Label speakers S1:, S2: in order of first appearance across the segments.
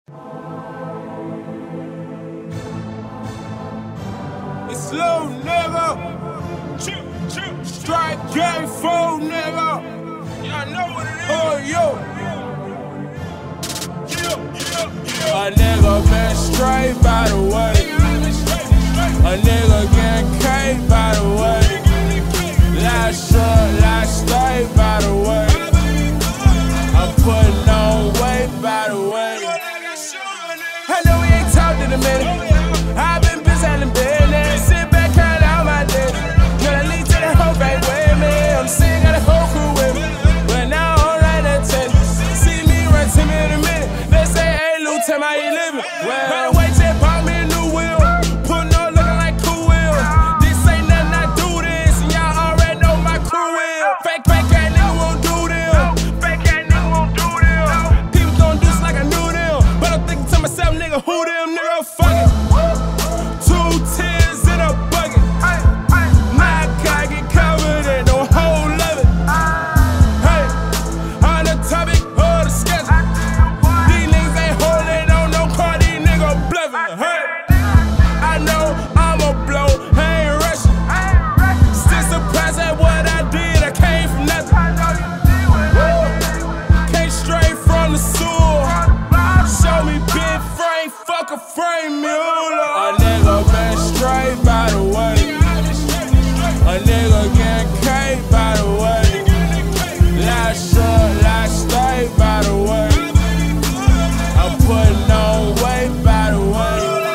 S1: It's low, nigga. StripeGang phone, nigga. Y'all know what it is. Oh, yo. A nigga been straight by the way. A nigga getting cake by the way. Last short, last straight by the way. I'm putting on weight by the way. I know we ain't talked in a minute. I've been busy handling business. Sit back, count out my days. Gonna lead to the whole bank with me. I'm seeing got a whole crew with me. But now I'm right at 10. See me run to me in a minute. They say, hey, Lou, tell me how you living. Well, by the way, just bought me a new wheel. Putting on looking like cool wheel. This ain't nothing I do this. And y'all already know my crew will. Fake ass nigga won't do them. Fake ass nigga won't do them. People gon' do this like I knew them. But I'm thinking to myself, nigga, who them, nigga, fuck it. 2 tears in a bucket. My car get covered in the whole of it. Hey, on the topic of the schedule. These niggas ain't holding on no car, these niggas bluffing. Hey, I know I'ma blow, I ain't rushing. Still surprised at what I did, I came from nothing. Came straight from the sewer. Show me big frame, fuck a frame mule. A nigga been straight by the way. A nigga getting cake by the way. Last short, last straight by the way. I'm putting on weight by the way.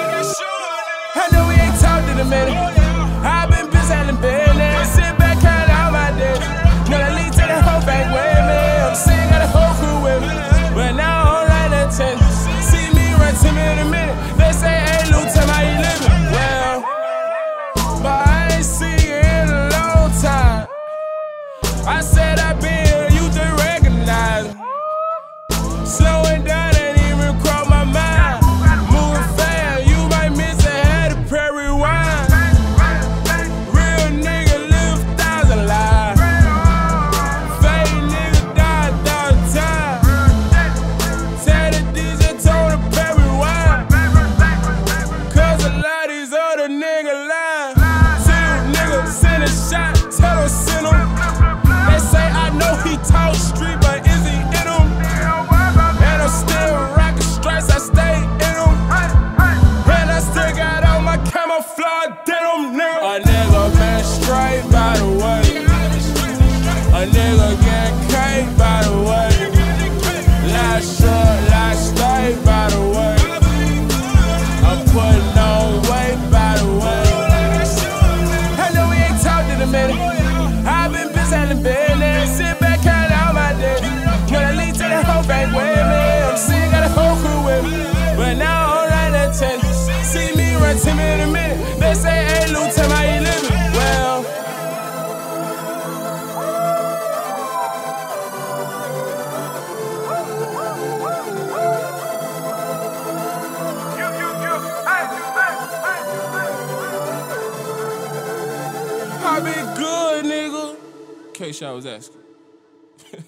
S1: I know we ain't talked in a minute. I've been busy handling business. Sit back, count out my days. Gonna lead to the whole bank with me. I'm seeing got a whole crew with me. But now I'm right at 10. See me run to me in a minute. They say, hey, Lou, tell me how you living. Well, but I ain't seen you in a long time. I said I've been here, you just recognize me. Slowing down ain't even cross my mind. Moving fast, you might miss ahead of prairie wine. Real nigga live 1,000 lives. Fake nigga die 1,000 times. Tell the DJ told the prairie wine. Cause a lot of these other niggas lie. Two niggas send a shot, tell them send them. They say I know he talk street, but is he in them? And I'm still rockin' stripes, I stay in them. And I still got all my camouflage denim, nigga. A nigga been straight by the way. A nigga getting cake by the way. Last short, last straight by the way. I'm putting on weight by the way. I know we ain't talked in a minute. I've been busy handling business. Sit back, count out my days. Gonna lead to the whole bank with me. I'm seeing got a whole crew with me. But now I'm right at 10. See me run to me in a minute. They say, hey, Lou, tell me how you living. Well, I been good, nigga. In case y'all was asking.